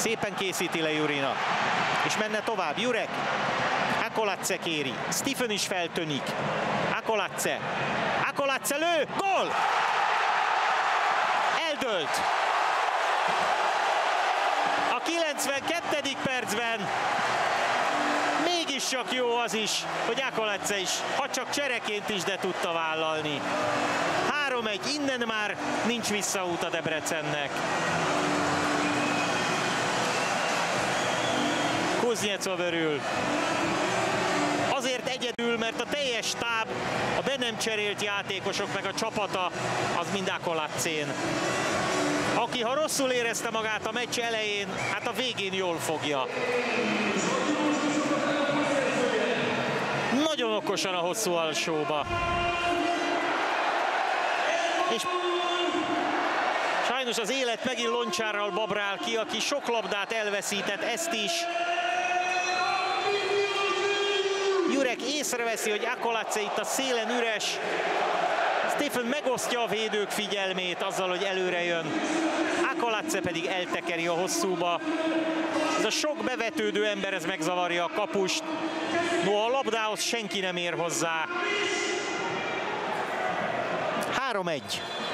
Szépen készíti le Jurina. És menne tovább. Jurek. Akoladze kéri. Stephen is feltönik. Akoladze. Akoladze lő. Gól! Eldőlt. A 92. percben mégis csak jó az is, hogy Akoladze is, ha csak csereként is, de tudta vállalni. 3-1, innen már nincs visszaút a Debrecennek. Kuznecov örül. Azért egyedül, mert a teljes stáb, a be nem cserélt játékosok meg a csapata az mind Akoladzén. Aki ha rosszul érezte magát a meccs elején, hát a végén jól fogja. Nagyon okosan a hosszú alsóba. És sajnos az élet megint Loncsárral babrál ki, aki sok labdát elveszített, ezt is. Jurek észreveszi, hogy Akoladze itt a szélen üres. Stephen megosztja a védők figyelmét azzal, hogy előre jön. Akoladze pedig eltekeri a hosszúba. Ez a sok bevetődő ember, ez megzavarja a kapust. No, a labdához senki nem ér hozzá. 3-1.